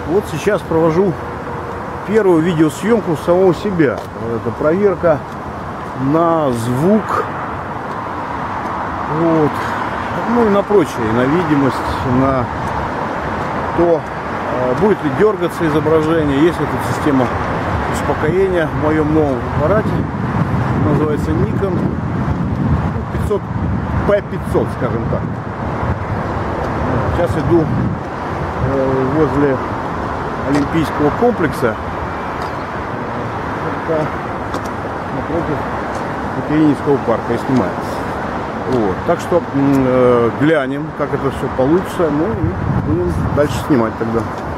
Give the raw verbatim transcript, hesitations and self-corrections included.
Вот сейчас провожу первую видеосъемку самого себя. Это проверка на звук, вот, ну и на прочее, на видимость, на то, будет ли дергаться изображение, есть ли тут система успокоения в моем новом аппарате, называется Nikon пятьсот пэ пятьсот, скажем так. Сейчас иду возле Олимпийского комплекса, это напротив Екатерининского парка, и снимается. Вот. Так что э, глянем, как это все получится, ну и будем дальше снимать тогда.